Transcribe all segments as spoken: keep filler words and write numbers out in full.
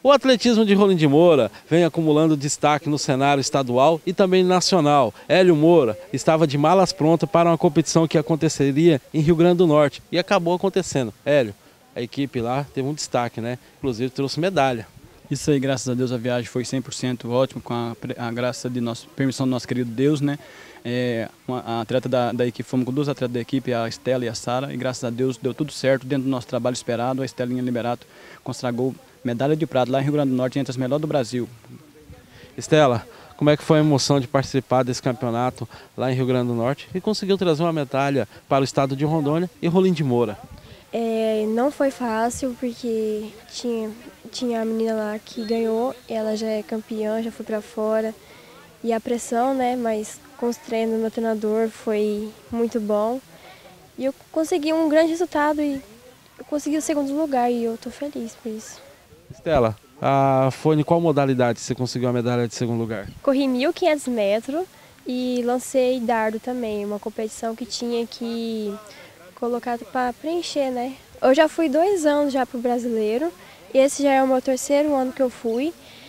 O atletismo de Rolim de Moura vem acumulando destaque no cenário estadual e também nacional. Hélio Moura estava de malas prontas para uma competição que aconteceria em Rio Grande do Norte e acabou acontecendo. Hélio, a equipe lá teve um destaque, né? Inclusive trouxe medalha. Isso aí, graças a Deus, a viagem foi cem por cento ótima, com a, a graça de nosso, permissão do nosso querido Deus, né? É, uma, a atleta da, da equipe, fomos com duas atletas da equipe, a Estela e a Sara, e graças a Deus deu tudo certo dentro do nosso trabalho esperado. A Estelinha Liberato consagrou medalha de prata lá em Rio Grande do Norte, entre as melhores do Brasil. Estela, como é que foi a emoção de participar desse campeonato lá em Rio Grande do Norte e conseguiu trazer uma medalha para o estado de Rondônia e Rolim de Moura? É, não foi fácil porque tinha, tinha a menina lá que ganhou, ela já é campeã, já foi para fora. E a pressão, né, mas com os treinos do meu treinador foi muito bom. E eu consegui um grande resultado e eu consegui o segundo lugar e eu estou feliz por isso. Estela, ah, foi em qual modalidade você conseguiu a medalha de segundo lugar? Corri mil e quinhentos metros e lancei dardo também, uma competição que tinha que colocar para preencher, né? Eu já fui dois anos já para o brasileiro, e esse já é o meu terceiro ano que eu fui.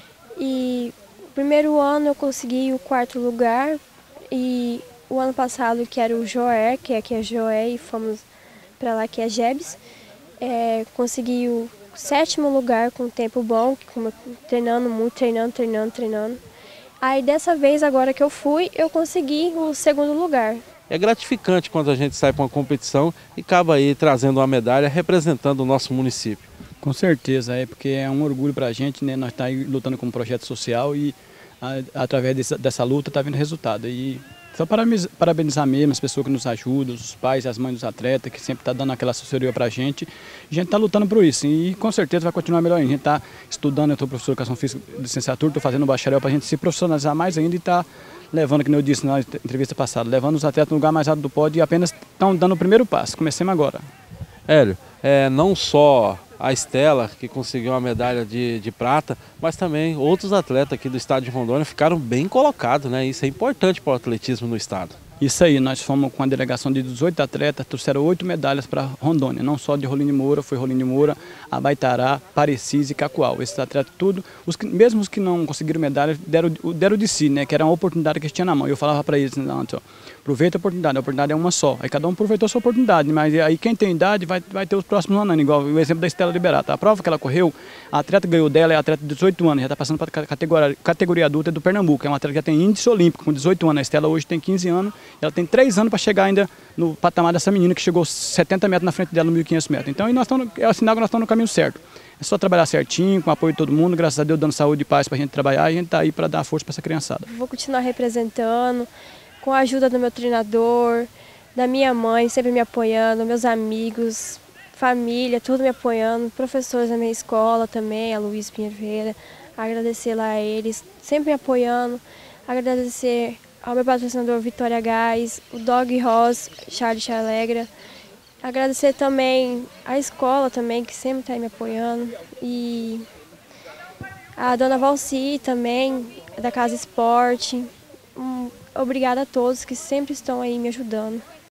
E o primeiro ano eu consegui o quarto lugar e o ano passado, que era o Joé, que é aqui é Joé, e fomos para lá que é Jebs, é, consegui o sétimo lugar com tempo bom, treinando muito, treinando, treinando, treinando. Aí dessa vez, agora que eu fui, eu consegui o segundo lugar. É gratificante quando a gente sai para uma competição e acaba aí trazendo uma medalha representando o nosso município. Com certeza, é porque é um orgulho para a gente, né? Nós estamos tá lutando com um projeto social e a, através dessa, dessa luta está vindo resultado. E só parabenizar mesmo as pessoas que nos ajudam, os pais e as mães dos atletas, que sempre estão tá dando aquela assessoria para a gente. A gente está lutando por isso e com certeza vai continuar melhor ainda. A gente está estudando, eu sou professor de educação física de licenciatura, estou fazendo bacharel para a gente se profissionalizar mais ainda e estar tá levando, como eu disse na entrevista passada, levando os atletas no lugar mais alto do pódio e apenas estão dando o primeiro passo. Comecemos agora. Hélio, é, não só a Estela, que conseguiu uma medalha de, de prata, mas também outros atletas aqui do estado de Rondônia ficaram bem colocados, né? Isso é importante para o atletismo no estado. Isso aí, nós fomos com a delegação de dezoito atletas, trouxeram oito medalhas para Rondônia, não só de Rolim de Moura, foi Rolim de Moura, Abaitará, Parecis e Cacoal. Esses atletas tudo, os que, mesmo os que não conseguiram medalha, deram, deram de si, né, que era uma oportunidade que eles tinham na mão. Eu falava para eles antes, ó, aproveita a oportunidade, a oportunidade é uma só. Aí cada um aproveitou a sua oportunidade, mas aí quem tem idade vai, vai ter os próximos anos, igual o exemplo da Estela Liberato. A prova que ela correu, a atleta ganhou dela, é a atleta de dezoito anos, já está passando para a categoria, categoria adulta do Pernambuco, é uma atleta que já tem índice olímpico com dezoito anos. A Estela hoje tem quinze anos, ela tem três anos para chegar ainda no patamar dessa menina que chegou setenta metros na frente dela no mil e quinhentos metros. Então, nós estamos, é o sinal que nós estamos no caminho certo. É só trabalhar certinho, com o apoio de todo mundo, graças a Deus dando saúde e paz para a gente trabalhar, e a gente está aí para dar força para essa criançada. Vou continuar representando, com a ajuda do meu treinador, da minha mãe, sempre me apoiando, meus amigos, família, tudo me apoiando, professores da minha escola também, a Luiz Pinheiro, agradecer lá a eles, sempre me apoiando, agradecer ao meu patrocinador Vitória Gás, o Dog Ross, Charles Alegra. Agradecer também à escola também, que sempre está me apoiando. E a dona Valci também, da Casa Esporte. Um, obrigada a todos que sempre estão aí me ajudando.